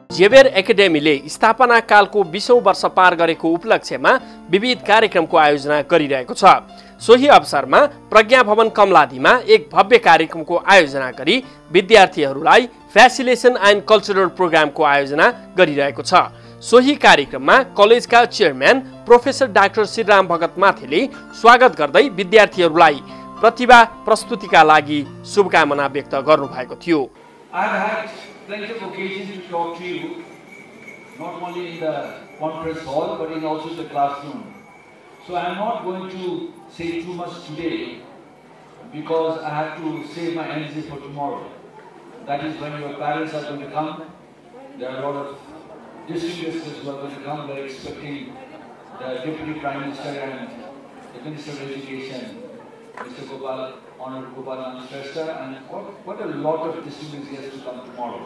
Xavier एकाडेमीले स्थापना कालको 20औं वर्ष पार गरेको उपलक्ष्यमा विविध कार्यक्रमको आयोजना गरिरहेको छ। सोही अवसरमा प्रज्ञा भवन कमलादीमा एक भव्य कार्यक्रमको आयोजना गरी विद्यार्थीहरूलाई फ्यासिलेसन एन्ड कल्चरल प्रोग्रामको आयोजना गरिरहेको छ। सोही कार्यक्रममा कलेजका chairman professor doctor Shriram Bhagat माथेले स्वागत गर्दै विद्यार्थीहरूलाई प्रतिभा प्रस्तुतिका लागि शुभकामना व्यक्त गर्नुभएको थियो। Plenty of occasions to talk to you, not only in the conference hall, but in also the classroom. So I am not going to say too much today, because I have to save my energy for tomorrow. That is when your parents are going to come. There are a lot of distinguished guests who are going to come. They are expecting the Deputy Prime Minister and the Minister of Education, Mr. Gopal, Honorable Gopal Shrestha, and what a lot of distinguished guests to come tomorrow.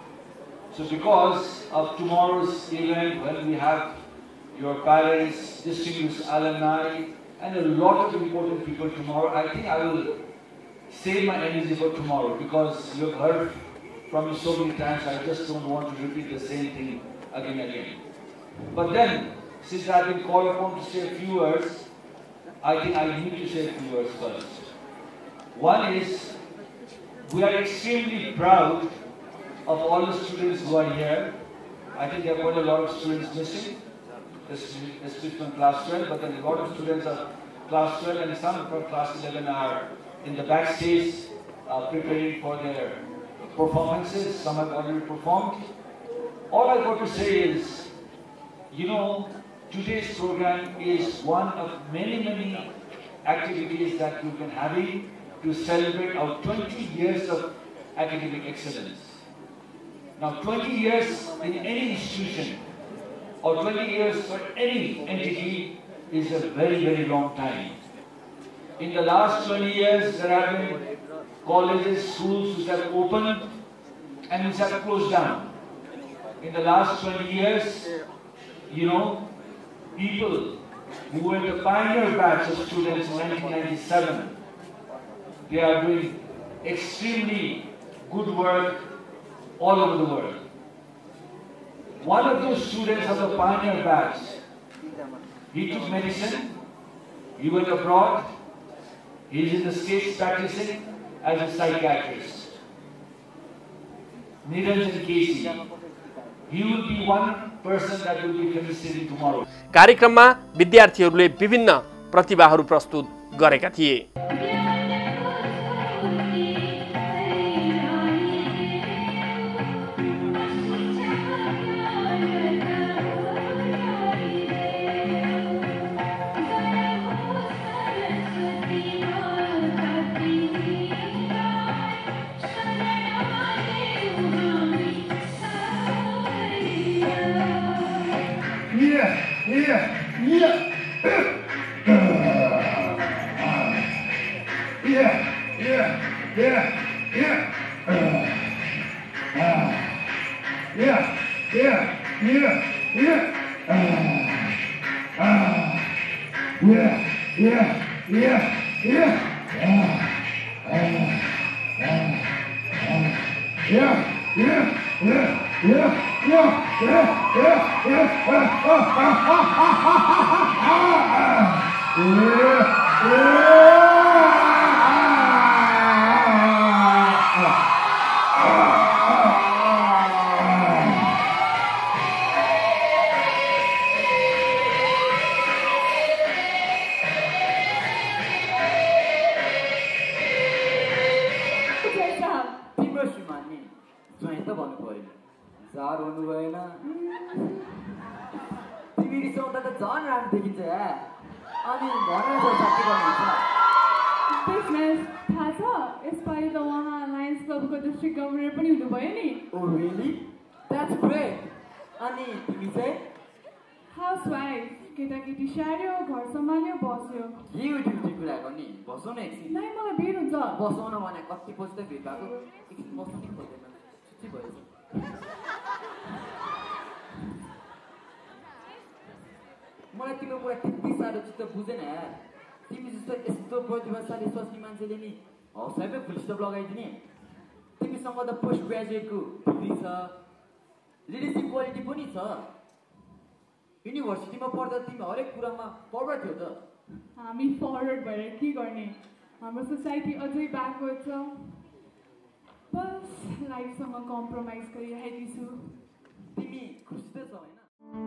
So because of tomorrow's event, when we have your parents, distinguished alumni, and a lot of important people tomorrow, I think I will save my energy for tomorrow, because you've heard from me so many times, I just don't want to repeat the same thing again and again. But then, since I've been called upon to say a few words, I think I need to say a few words first. One is, we are extremely proud of all the students who are here. I think there are quite a lot of students missing, especially from class 12, but then a lot of students are class 12 and some from class 11 are in the backstage preparing for their performances. Some have already performed. All I've got to say is, you know, today's program is one of many activities that we've been having to celebrate our 20 years of academic excellence. Now, 20 years in any institution or 20 years for any entity is a very long time. In the last 20 years, there have been colleges, schools which have opened and which have closed down. In the last 20 years, you know, people who were the pioneer batch of students in 1997, they are doing extremely good work all over the world. One of those students of the pioneer batch, he took medicine, he went abroad, he is in the States practicing as a psychiatrist. Niranjan Casey, he will be one person that will be felicitated tomorrow. कार्यक्रममा विद्यार्थीहरूले विभिन्न प्रतिभाहरू प्रस्तुत गरेका थिए। मलाई तिम्रो कुरा त्यति साह्रो चित्त बुझेन यार। तिमी जस्तो यस्तो प्रतिभाशाली स्वास्नी मान्छेले नि हौसलामै फुल स्टप लगाइदिने। तिमीसँग त पोस्ट ग्रेजुएटको डिग्री छ, लिडरसिप क्वालिटी पनि छ युनिभर्सिटीमा पढ्दा तिमी हरेक कुरामा फरवर्ड थियौ त हामी फरवर्ड भएर के गर्ने हाम्रो सोसाइटी अझै ब्याकवर्ड छ बस लाइफसँग कम्प्रोमाइज गरिरहेकी छु तिमी खुसी त छौ हैन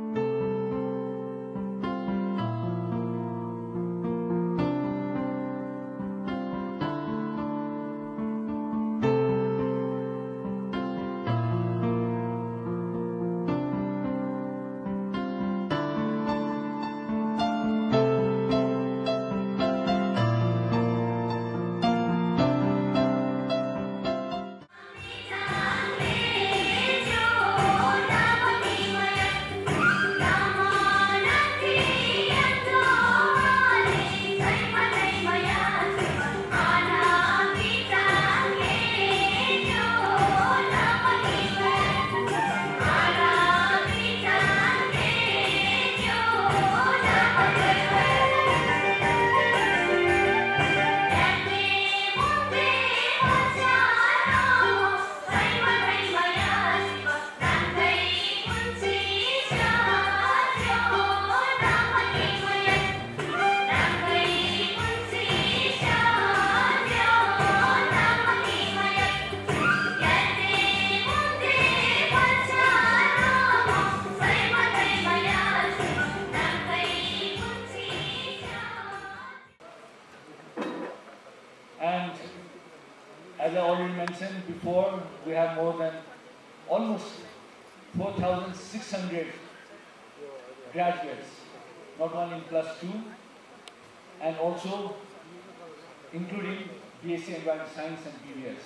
And as I already mentioned before, we have more than almost 4,600 graduates, not only in +2 and also including BSc Environmental Science and BBS.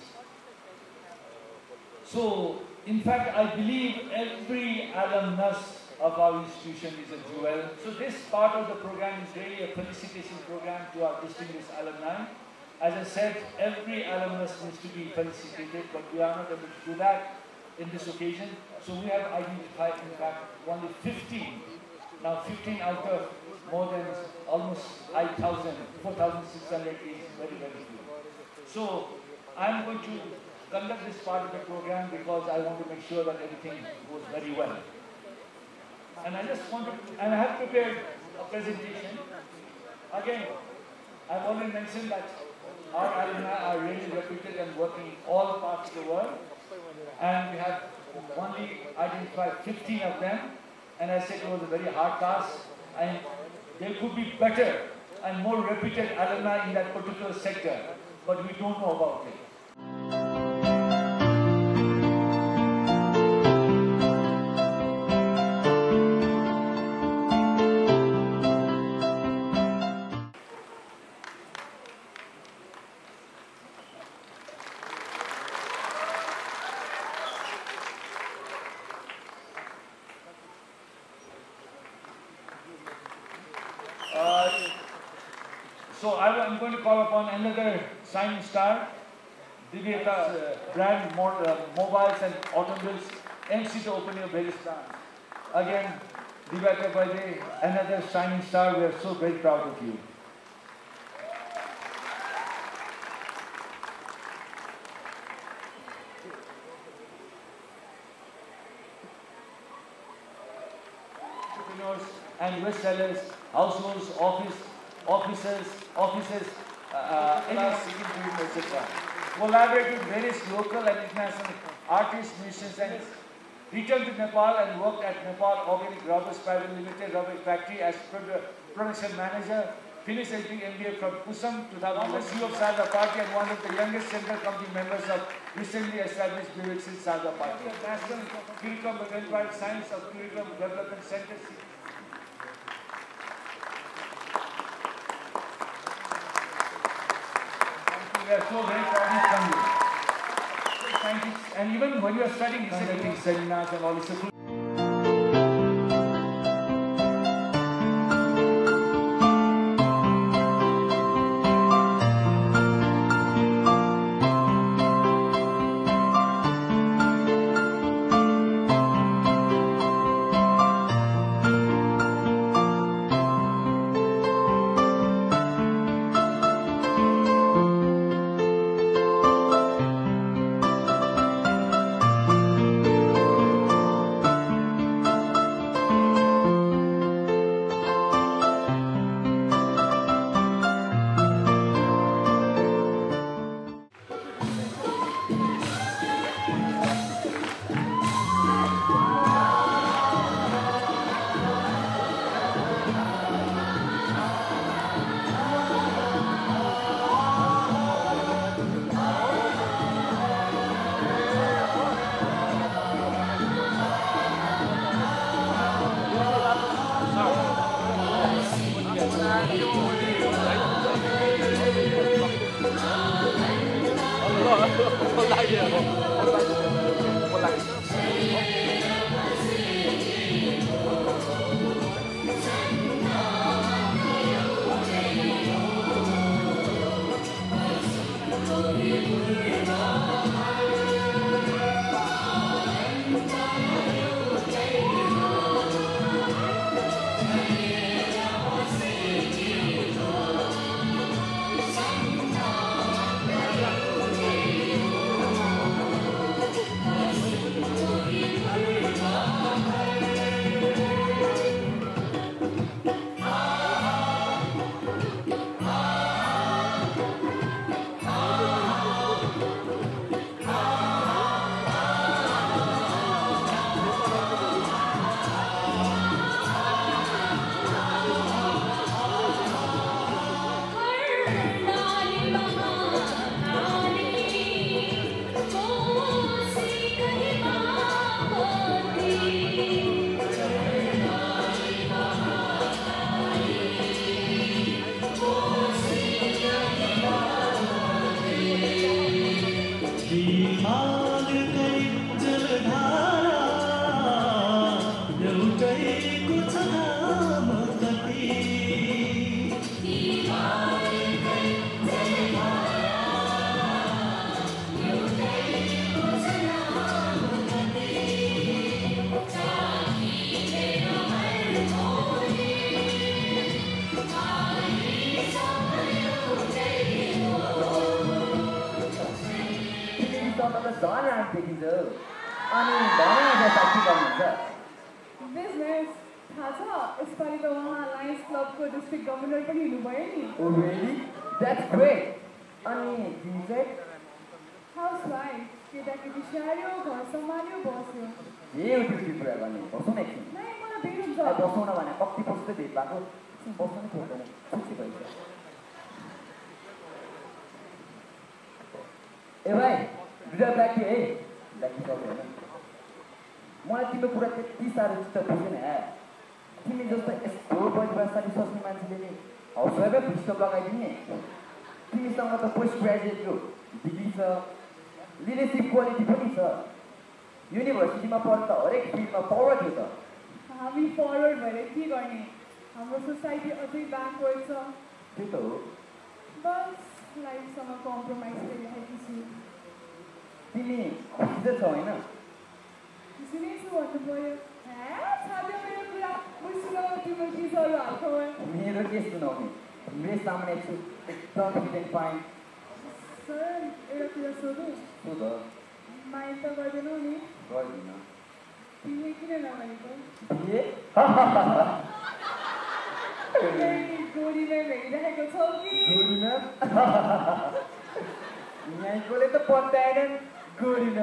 So, in fact, I believe every alumnus of our institution is a jewel. So this part of the program is really a felicitation program to our distinguished alumni. As I said, every alumnus needs to be felicitated, but we are not able to do that in this occasion. So we have identified, in fact, only 15. Now 15 out of more than almost 5,000, 4,600 is very, very few. So I'm going to conduct this part of the program because I want to make sure that everything goes very well. And I just want to, and I have prepared a presentation. Again, I've already mentioned that our alumni are really reputed and working in all parts of the world. And we have only identified 15 of them. And I said it was a very hard task. And there could be better and more reputed alumni in that particular sector. But we don't know about it. So I'm going to call upon another shining star, Divyata brand mobiles and automobiles, MC the opening of various brands. Again, Divyata Bajay, another shining star. We are so very proud of you. Entrepreneurs and West sellers, households, offices, etc. Collaborate with various local and international artists, musicians, and returned to Nepal and worked at Nepal Organic Rubbers Private Limited Rubber Factory as production manager. Finished MBA from Kusam 2001, CEO of Sarda Party and one of the youngest central committee members of recently established BWC Sarda Party. National Curriculum of Applied Science of Curriculum Development Center. We are so very proud from you. Scientists, and even when you are studying, conducting seminars and all this. Business. थाहा छ यसपालि त उहाँ Lions क्लबको district governor पनि हुनुभयो नि Oh really? That's great. अनि तिमी चाहिँ हाउसवाइफ केटाकेटी स्याहार्यो घर सम्हाल्यो बस्यो ए उठी कुरा गर्ने बसौँ न एकछिन नै मलाई भेट हुन्छ बसौँ न भने कति बस्दै भेट भएको बस्नु नै खोज्दैन खुसी भइसक्यो ए भाइ दुईटा ब्याकी है ब्याकी सक्यो होइन मलाई तिम्रो कुरा त्यति साह्रो चित्त बुझेन यार तिमी जस्तो यस्तो परिवारसारी सोच्ने मान्छेले नि हाउसवाइफै फुस्टप लगाइदिने तिमीसँग त पोस्ट ग्रेजुएटको डिग्री छ लिडरसिप क्वालिटी पनि छ युनिभर्सिटीमा पढ्दा त हरेक फिल्डमा फरवर्ड थियो त हामी फरवर्ड भएर के गर्ने हाम्रो सोसाइटी अझै ब्याकवर्ड छ त्यो त हो बस लाइफसँग कम्प्रोमाइज गरिरहेकी छु तिमी खुसी त छौ होइन खुसी नै छु भन्नु पऱ्यो छाड्यो मेरो कुरा बुझ्नु तिम्रो चिजहरू हालखबर मेरो के सुनाउने तिम्रै सामने छु एकदम फिट एन्ड फाइन सर एउटा कुरा सोधौँ सो त माइन्ड त गर्दैनौ नि गर्दिनँ तिमीले किन नगरेको बिहे गोरीमै भेटिरहेको छौ कि गोरीमा यहीँकोले त पत्याएन गोरीमा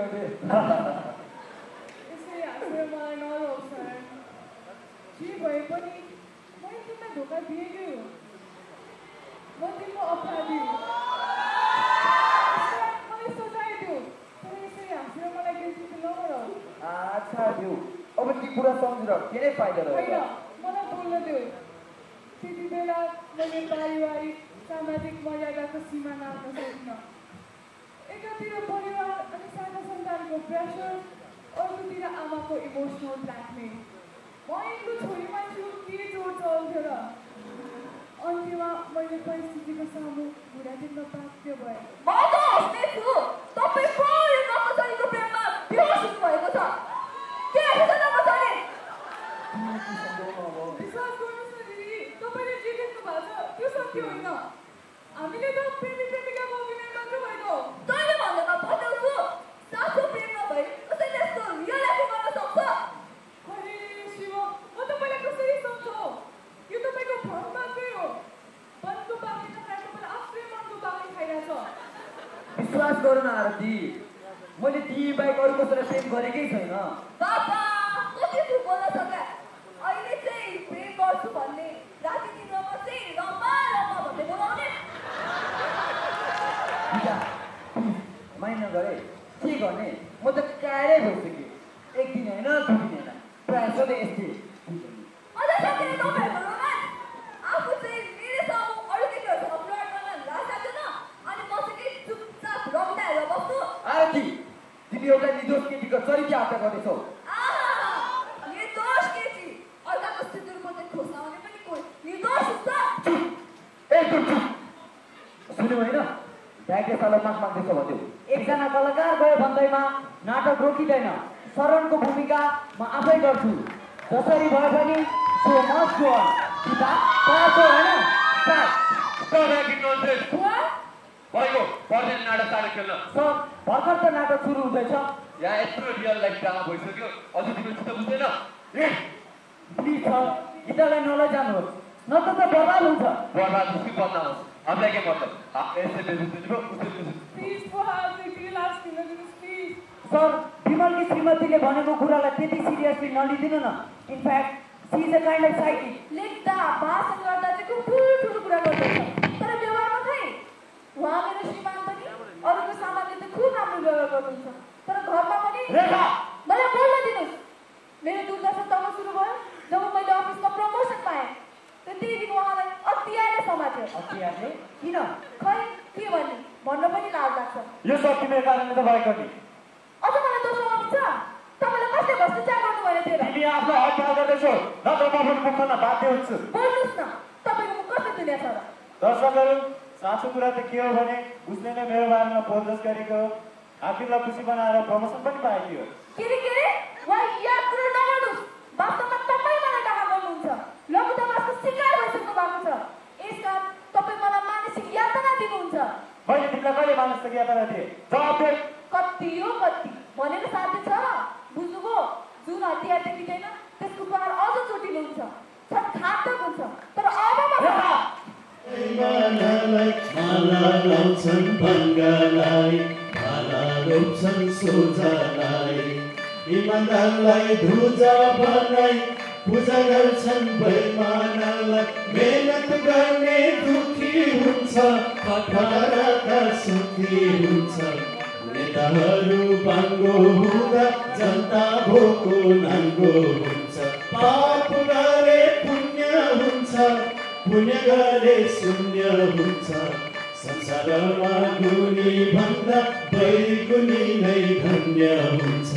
यसरी हाँसेर मलाई नरौ सर जे भए पनि मैले तिमीलाई धोका दिएकै हो म तिम्रो अपराधी हो मलाई सजाइदियो तर यसरी हाँसेर मलाई गिल्टी नगरौ अच्छा दिउ अब ती कुरा सम्झेर के नै फाइदा होइन रहेछ मलाई बोल्न दियो त्यति बेला मैले पारिवारिक सामाजिक मर्यादाको सीमा नाप्न सकिनँ एकातिर परिवार अनि सानो सन्तानको प्रेसर अर्कोतिर आमाको इमोसनल ब्ल्याकमेल म एक्लो छोरी मान्छेको के जोड चल्थ्यो र अन्त्यमा मैले परिस्थितिको सामु घुरा टिप्न बाध्य भएँ म त हस्ने छु तपाईँ को यो नमसरीको प्रेममा बेहोस हुनुभएको छ के हुन्छ नमसरी विश्वास गर्नुहोस् न दिदी तपाईँले जे देख्नु भएको छ त्यो सत्य होइन हामीले त प्रेमी प्रेमिकाको अभिनय मात्र भएको तैँले भन्दैमा बताउँछु साँचो प्रेम नभई कसैले यस्तो रियल एक्टिङ गर्न सक्छ अरे शिव म तपाईँलाई कसरी सम्झौ यो तपाईँको भ्रम मात्रै हो मनको बाँकी नखाएर तपाईँले आफ्नै मनको बाँकी खाइरहेछ विश्वास गरौँ न आरती मैले ती बाहेक अरू कसैलाई प्रेम गरेकै छैन बाबा कति छु बोल्न सक्या अहिले चाहिँ प्रेम गर्छु भन्ने राति दिनमा चाहिँ रम्बा रम्बा भन्दै बोलाउने माइन नगरे के गर्ने म त कारै भइसक्यो एक दिन होइन दुई दिन होइन प्रायः सधैँ यस्तै अझ सकेर तपाईँहरूको रोमान्स आफू चाहिँ मेरो सामु अरू केटीहरूसँग फ्लर्ट गर्न लाज लाग्दैन अनि म चाहिँ चुपचाप रमिता हेरेर बस्छु आरती तिमी एउटा निर्दोष केटीको चरित्र हत्या गर्दैछौ। निर्दोष केटी अर्काको सिन्दुरको चाहिँ खोसाउने पनि कोही निर्दोष हुन्छ। सुन्यौ होइन डाइरेक्टरलाई माग माग्दैछ भन्थ्यो। एकजना कलाकार गयो भन्दैमा नाटक रोकिँदैन। शरणको भूमिका म आफै गर्छु। जसरी भए पनि सो मस्ट गो अन। पिता तयार होइन भएको पर्दैन नाटक साटक खेल्न। सर भर्खर त नाटक सुरु हुँदैछ। यहाँ यत्रो रियल लाइफ ड्रामा भइसक्यो अझ तिमीले चित्त बुझ्दैन। प्लिज सर गीतालाई नलैजानुहोस् नत्र त बर्बाद हुन्छ। बर्बाद मुस्किल बन्द होस् हामीलाई के मतलब यसले बेजुतियो Please for having me last minute, please. Sir विमलकी श्रीमतीले भनेको कुरालाई त्यति सिरियसली नलिदिनु न। In fact she is a kind of psychic. लेख्दा भाषण गर्दा चाहिँ खुब ठुलो कुरा गर्दैछ तर व्यवहारमा खै उहाँ मेरो श्रीमान पनि अरूको सामानले त खुब राम्रो व्यवहार गर्नुहुन्छ तर घरमा पनि मलाई बोल्न दिनुहोस्। मेरो दुर्दशा तब सुरु भयो जब मैले अफिसमा प्रमोसन पाएँ। त्यही दिन उहाँलाई अत्याएर समात्यो। अत्यारले किन? खै के भन्ने भन्न पनि लाज लाग्छ। यो सब तिम्रो कारणले त भएको नि। अझ मलाई दोष लगाउनु छ? तपाईँलाई कसले भ्रष्टाचार गर्नु भयो त्यही तिमी आफ्नो हत्या गर्दैछौ नत्र म पनि मुक्तन बाध्य हुन्छु। बोल्नुहोस् न तपाईँको मुख कस्तो दुनियाँ छ र? दर्शकहरू साँचो कुरा त के हो भने उसले नै मेरो बारेमा बोलजोस गरेको आखिरलाई खुसी बनाएर प्रमोसन पनि पाएकी हो। के रे उहाँ याद कुरा नगर्नुहोस्। वास्तवमा तपाईँ मलाई डाहा गर्नुहुन्छ। लघुतावासको शिकार भइसक्नु भएको छ। यसकारण तपाईँ मलाई मानसिक यातना दिनुहुन्छ। मैले तिमीलाई कहिले मानसिक यातना दिएँ? जवाब दे। कति हो कति भनेको साथी छ बुझ्नुभयो? जुन हतियार देखिँदैन त्यसको प्रहार अझ चोटिलो हुन्छ घातक हुन्छ। तर अब मालालाई माला लाउँछन् बङ्गालाई माला रोप्छन् सोझालाई इमानदारलाई धुजा बनाई पूजा गर्छन् बैमानलाई मेहनत गर्ने दुखी हुन्छ पठारका सुखी हुन्छ नेताहरू बाङ्गो हुँदा जनता भोको नाङ्गो हुन्छ पाप गरे पुण्य हुन्छ पुण्य गरे शून्य हुन्छ संसारमा गुणी भन्दा बैगुणी नै धन्य हुन्छ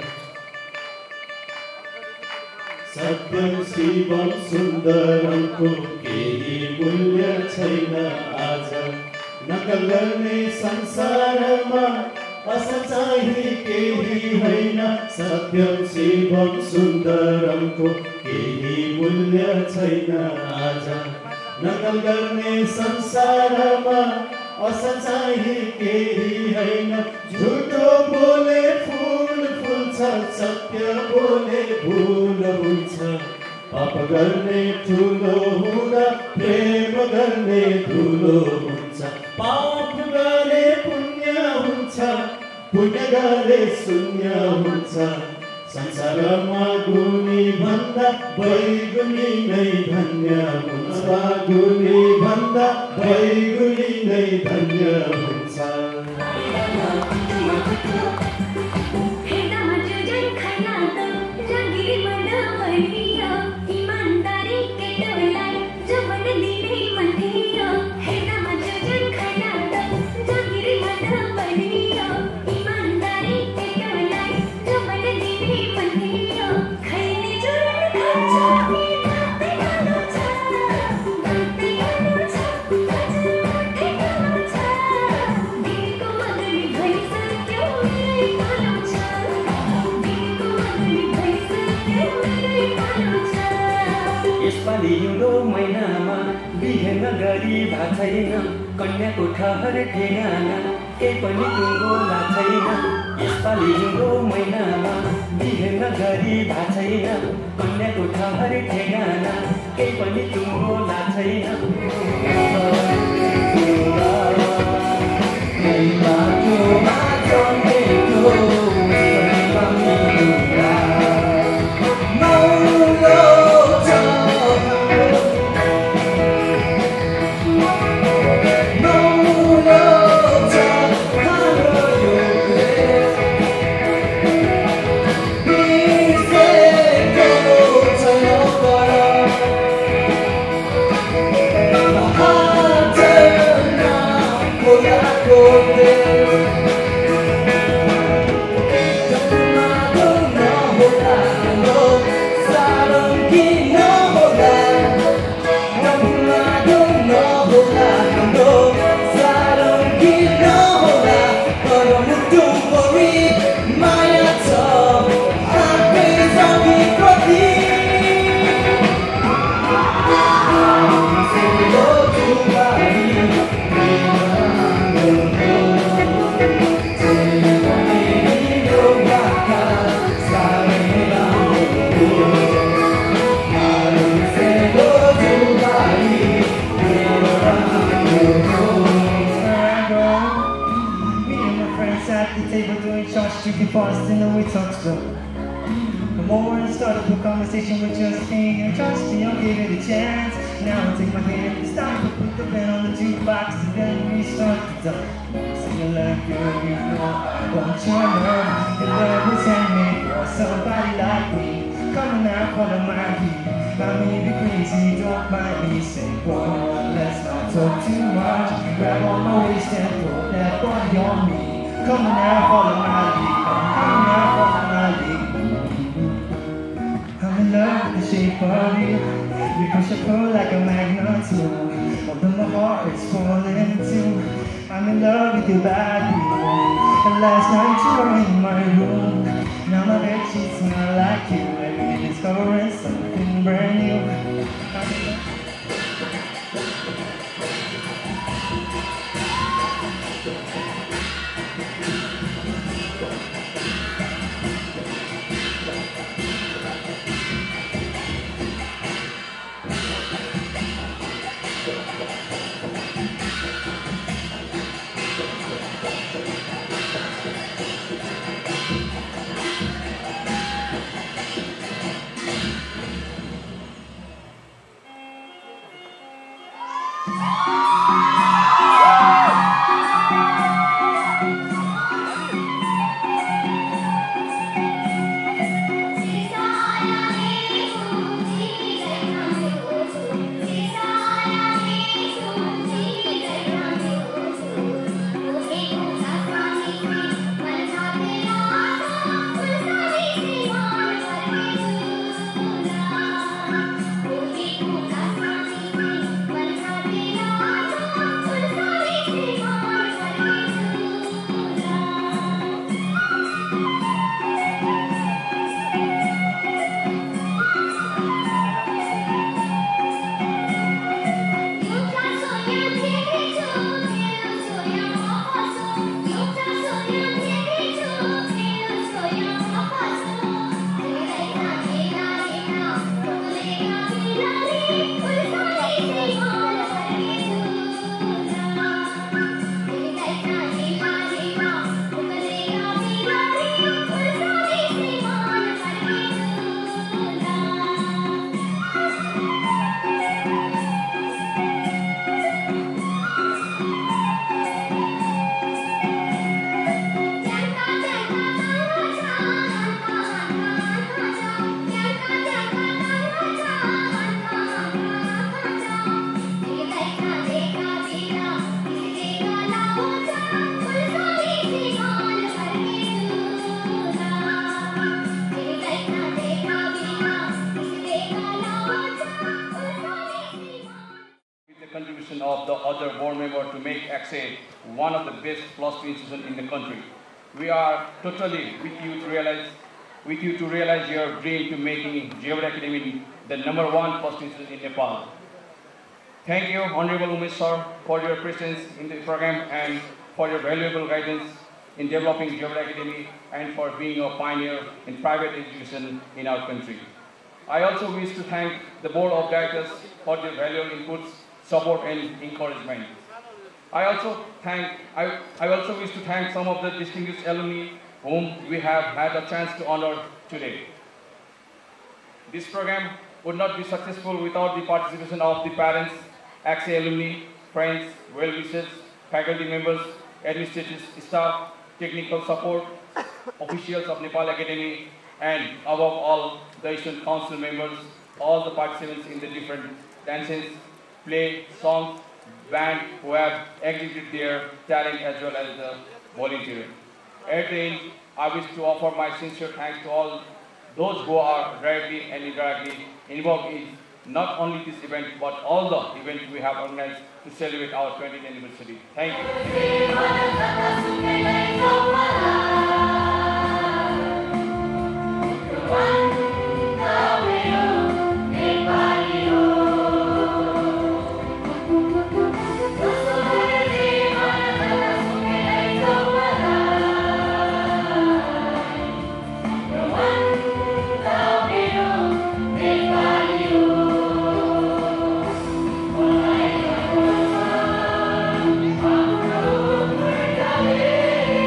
सत्यम शिवम सुन्दरमको केही मूल्य छैन आज नकल गर्ने संसारमा असचाही केही होइन सत्यम शिवम सुन्दरमको केही मूल्य छैन आज नकल गर्ने संसारमा असचाही केही होइन झुटो बोले फुल फुल्छ सत्य बोले भुल हुन्छ पाप गर्ने ठुलो हुँदा प्रेम गर्ने ठुलो हुन्छ पाप गरे पुण्य हुन्छ पुण्य गरे शून्य हुन्छ संसारमा गुणी भन्दा बैगुणी नै धन्य हुन्छ गुणी भन्दा बैगुणी नै धन्य हुन्छ महिनामा बिहे नगरी भएको छैन कन्याको ठहर ठेगाना केही पनि टुङ्गो छैन यसपालि हिउँदो महिनामा बिहे नगरी भएको छैन कन्याको ठहर ठेगाना केही पनि टुङ्गो छैन get fast and then we talk slow. The moment I started the conversation with just me, and trust me, I'll give it a chance. Now I take my hand, it's time to put the pen on the jukebox, and then we start to talk. Sing a love, girl, you know I want your love. Your love was handmade for somebody like me. Coming out, follow my beat. I may be crazy, don't mind me. Say, boy, let's not talk too much. Grab on my waist and throw that body on me. Coming out, follow my lead. Coming out, follow my lead. I'm in love with the shape of you. We push and pull like a magnet too. Although my heart is falling too. I'm in love with your body. And last night you were in my room. Now my bed sheets smell like you. Every day discovering something brand new. Of the other board member to make XA one of the best philosophy institutions in the country. We are totally with you to realize your dream to making Jewelry Academy the #1 philosophy institution in Nepal. Thank you, Honorable Umesh sir, for your presence in the program and for your valuable guidance in developing Jewelry Academy and for being a pioneer in private education in our country. I also wish to thank the Board of Directors for their valuable inputs, support and encouragement. I also wish to thank some of the distinguished alumni whom we have had a chance to honor today. This program would not be successful without the participation of the parents, XA alumni, friends, well-wishers, faculty members, administrative staff, technical support, officials of Nepal Academy, and above all, the student council members, all the participants in the different dances, play, songs, band who have exhibited their talent as well as the volunteer. At the end, I wish to offer my sincere thanks to all those who are directly and indirectly involved in not only this event but all the events we have organized to celebrate our 20th anniversary. Thank you. Hey!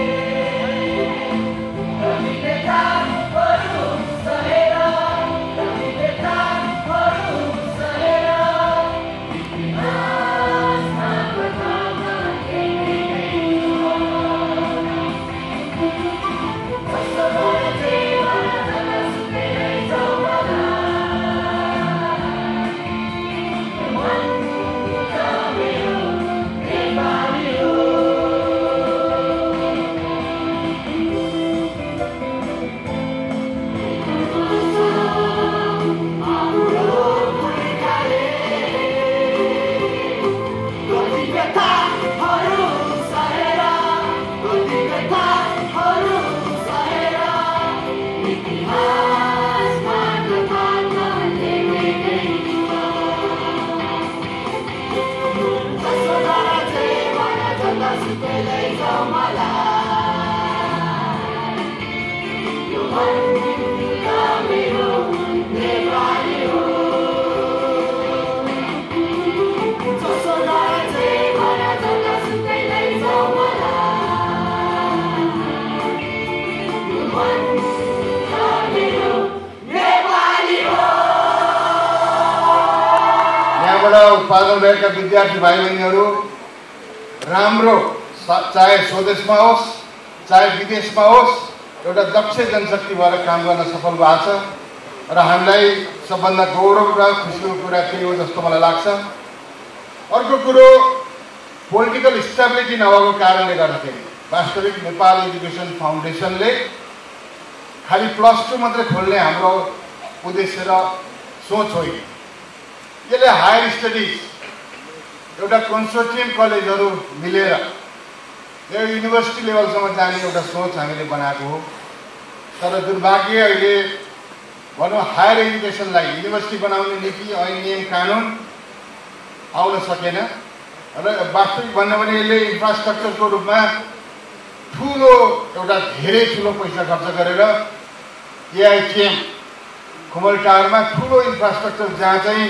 जसुकै लैजाऊ मलाई यो मन मेरो नेपाली हो जसोलाई चाहिँ भन जसुकै लैजाऊ मलाई यो मन मेरो नेपाली हो। यहाँबाट उत्पादन भएका विद्यार्थी भाइ बहिनीहरू राम्रो चाहे स्वदेशमा होस् चाहे विदेशमा होस् एउटा दक्ष जनशक्ति भएर काम गर्न सफल भएको छ र हामीलाई सबभन्दा गौरव र खुसीको कुरा त्यही हो जस्तो मलाई लाग्छ। अर्को कुरो पोलिटिकल स्टेबिलिटी नभएको कारणले गर्दाखेरि वास्तविक नेपाल एजुकेसन फाउन्डेसनले खालि +2 मात्रै खोल्ने हाम्रो उद्देश्य र सोच होइन। यसले हायर स्टडिज एउटा कन्सोर्टियम कलेजहरू मिलेर यो युनिभर्सिटी लेभलसम्म जाने एउटा सोच हामीले बनाएको हो। तर दुर्भाग्य अहिले भनौँ हायर एजुकेसनलाई युनिभर्सिटी बनाउने नीति ऐन नियम कानुन आउन सकेन र वास्तविक भन्नु भने यसले इन्फ्रास्ट्रक्चरको रूपमा ठुलो एउटा धेरै ठुलो पैसा खर्च गरेर एआइटिएम खुमल टावरमा ठुलो इन्फ्रास्ट्रक्चर जहाँ चाहिँ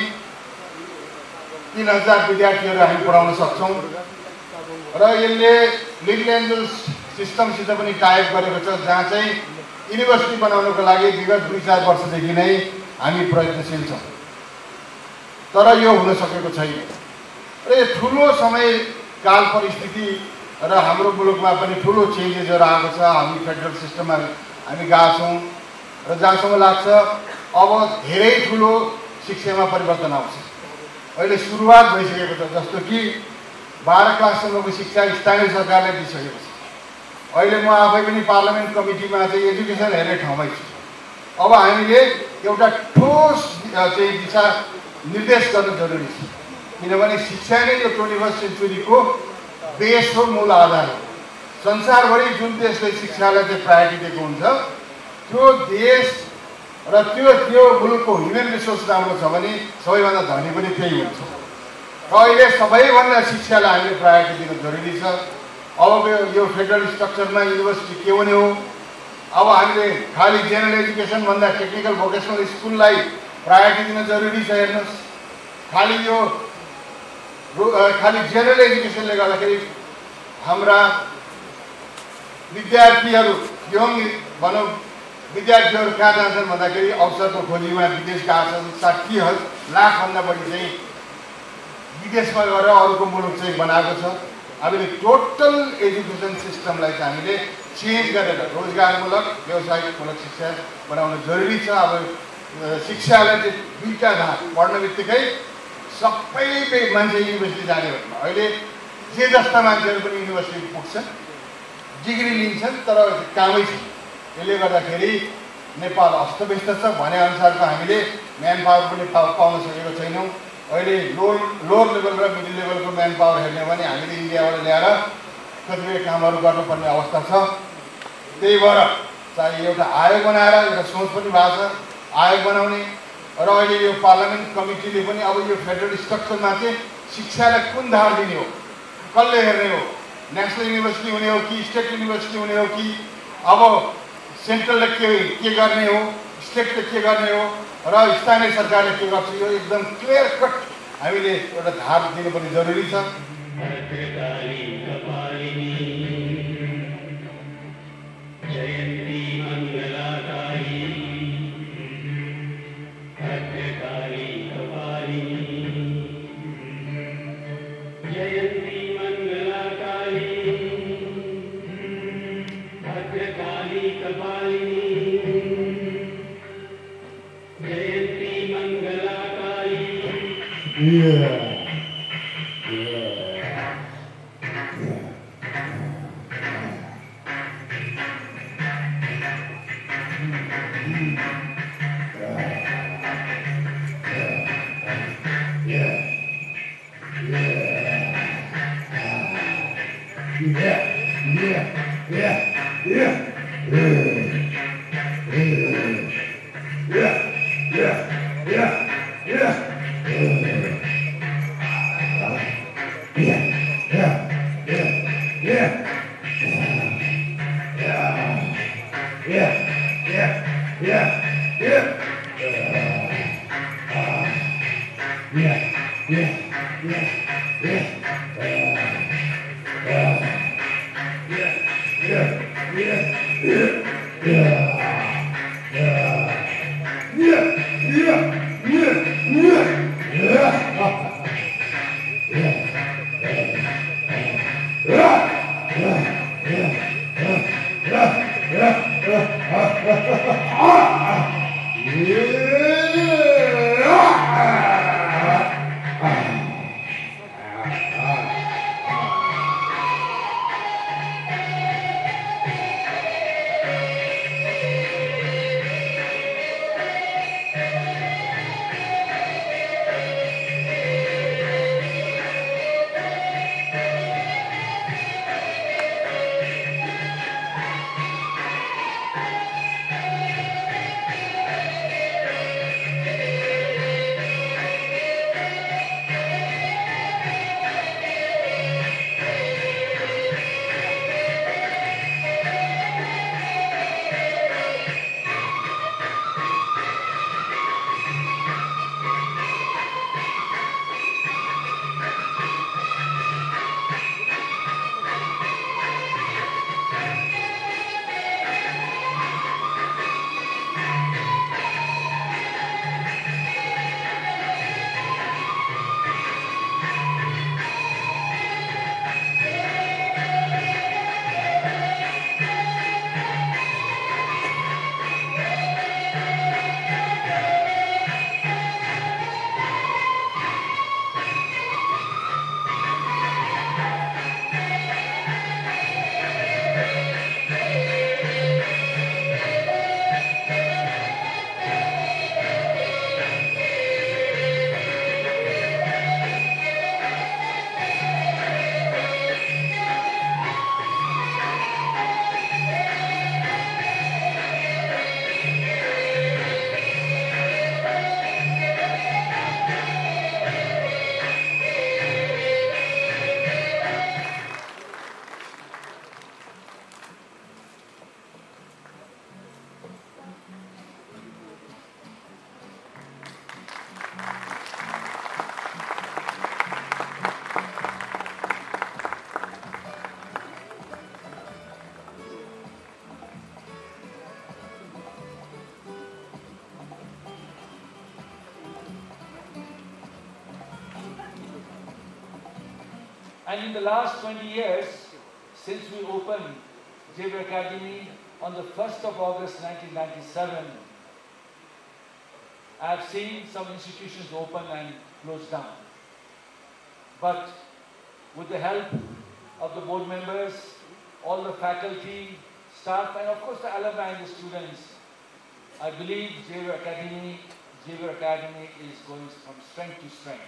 3000 विद्यार्थीहरू हामी पढाउन सक्छौँ र यसले लिटिल एन्जल्स सिस्टमसित पनि टाइप गरेको छ जहाँ चाहिँ युनिभर्सिटी बनाउनको लागि विगत 2-4 वर्षदेखि नै हामी प्रयत्नशील छौँ तर यो हुन सकेको छैन र यो ठुलो समय काल परिस्थिति र हाम्रो मुलुकमा पनि ठुलो चेन्जेसहरू आएको छ। हामी फेडरल सिस्टममा हामी गएको छौँ र जहाँसम्म लाग्छ अब धेरै ठुलो शिक्षामा परिवर्तन आउँछ। अहिले सुरुवात भइसकेको छ जस्तो कि 12 क्लाससम्मको शिक्षा स्थानीय सरकारले दिइसकेको छ। अहिले म आफै पनि पार्लियामेन्ट कमिटीमा चाहिँ एजुकेसन हेर्ने ठाउँमै छु। अब हामीले एउटा ठोस चाहिँ दिशा निर्देश गर्न जरुरी छ किनभने शिक्षा नै यो 21st सेन्चुरीको बेस हो, मूल आधार हो। संसारभरि जुन देशले शिक्षालाई चाहिँ प्रायोरिटी दिएको हुन्छ त्यो देश र त्यो मुलुकको ह्युमन रिसोर्स राम्रो छ भने सबैभन्दा धनी पनि त्यही हुन्छ। अहिले सबैभन्दा शिक्षालाई हामीले प्रायोरिटी दिन जरुरी छ। अब यो फेडरल स्ट्रक्चरमा युनिभर्सिटी के हुने हो? अब हामीले खालि जेनरल एजुकेसन भन्दा टेक्निकल भोकेसनल स्कुललाई प्रायोरिटी दिन जरुरी छ। हेर्नुहोस् खालि जेनरल एजुकेसनले गर्दाखेरि हाम्रा विद्यार्थीहरू यङ भनौँ विद्यार्थीहरू कहाँ जान्छन् भन्दाखेरि अवसरको खोजीमा विदेश गएका छन्। 60 लाखभन्दा बढी चाहिँ विदेशमा गएर अरूको मुलुक चाहिँ बनाएको छ। हामीले टोटल एजुकेसन सिस्टमलाई चाहिँ हामीले चेन्ज गरेर रोजगारमूलक व्यवसायिकमूलक शिक्षा बनाउन जरुरी छ। अब शिक्षालाई चाहिँ 2टा धार पढ्ने बित्तिकै सबै मान्छे युनिभर्सिटी जाने भन्दा अहिले जे जस्ता मान्छेहरू पनि युनिभर्सिटी पुग्छन्, डिग्री लिन्छन् तर कामै छैन। यसले गर्दाखेरि नेपाल अस्तव्यस्त छ। भनेअनुसारको हामीले म्यान पावर पनि पाउन सकेको छैनौँ। अहिले लोअर लेभल र मिडल लेभलको म्यान पावर हेर्ने हो भने हामीले इन्डियाबाट ल्याएर कतिपय कामहरू गर्नुपर्ने अवस्था छ। त्यही भएर चाहिँ एउटा आयोग बनाएर एउटा सोच पनि भएको छ आयोग बनाउने र अहिले यो पार्लियामेन्ट कमिटीले पनि अब यो फेडरल स्ट्रक्चरमा चाहिँ शिक्षालाई कुन धार दिने हो, कसले हेर्ने हो, नेसनल युनिभर्सिटी हुने हो कि स्टेट युनिभर्सिटी हुने हो कि अब सेन्ट्रलले के गर्ने हो, स्टेटले के गर्ने हो र स्थानीय सरकारले के गर्छ यो एकदम क्लियर कट हामीले एउटा धार दिनुपर्ने जरुरी छ। And in the last 20 years, since we opened Xavier Academy on the 1st of August 1997, I have seen some institutions open and close down. But with the help of the board members, all the faculty, staff, and of course the alumni and the students, I believe Xavier Academy is going from strength to strength.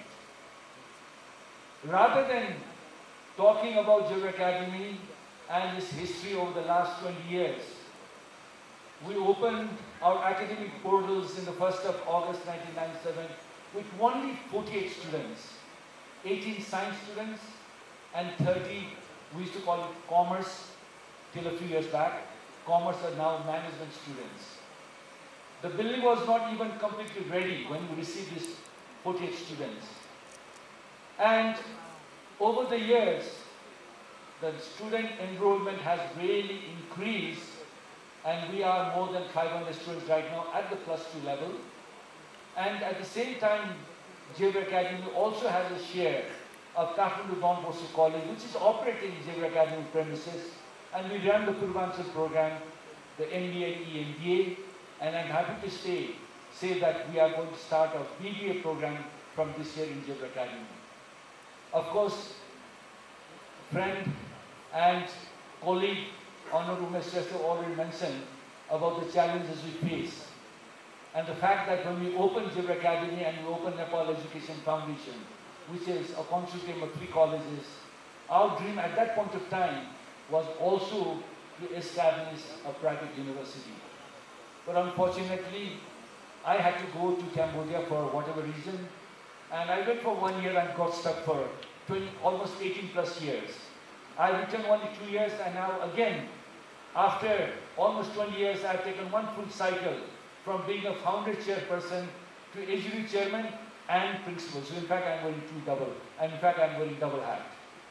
Rather than talking about Xavier Academy and its history over the last 20 years, we opened our academic portals in the 1st of August 1997 with only 48 students, 18 science students and 30, we used to call it commerce till a few years back. Commerce are now management students. The building was not even completely ready when we received these 48 students. And over the years, the student enrollment has really increased, and we are more than 500 students right now at the +2 level. And at the same time, Xavier Academy also has a share of Kathmandu Don Bosco College, which is operating Xavier Academy premises, and we run the Purvanchal program, the MBA and EMBA, and I'm happy to say that we are going to start our BBA program from this year in Xavier Academy. Of course, friend and colleague, Honorable Mr. already mentioned about the challenges we face. And the fact that when we opened Xavier Academy and we opened Nepal Education Foundation, which is a consortium of 3 colleges, our dream at that point of time was also to establish a private university. But unfortunately, I had to go to Cambodia for whatever reason, and I went for 1 year and got stuck for almost 18+ years. I returned only 2 years, and now again, after almost 20 years, I've taken one full cycle from being a founder chairperson to AGU chairman and principal. So in fact, I'm wearing I'm wearing double hat.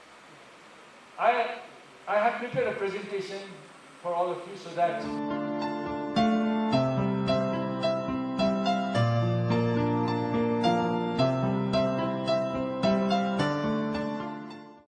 I have prepared a presentation for all of you so that